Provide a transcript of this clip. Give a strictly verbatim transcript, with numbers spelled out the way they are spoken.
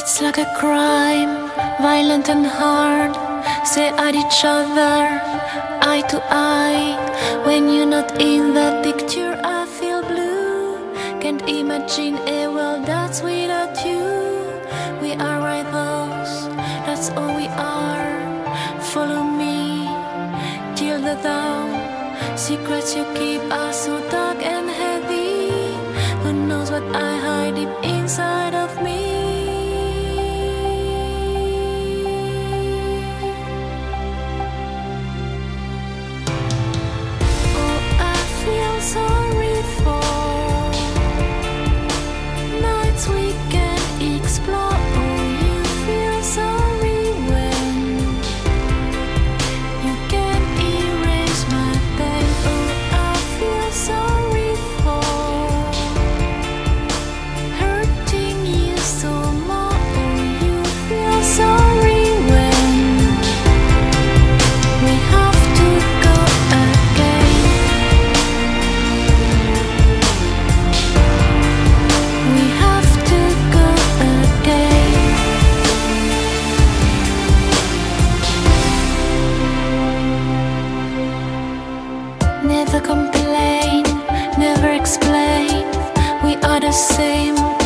It's like a crime, violent and hard. Stare at each other, eye to eye. When you're not in that picture, I feel blue. Can't imagine a world that's without you. We are rivals, that's all we are. Follow me till the dawn. Secrets you keep are so dark and heavy. Who knows what I hide deep inside of me? Sorry for nights we can't explore. Oh, you feel sorry when you can't erase my pain. Oh, I feel sorry for hurting you so much. Oh, you feel sorry when we have to go again. Never complain, never explain. We are the same.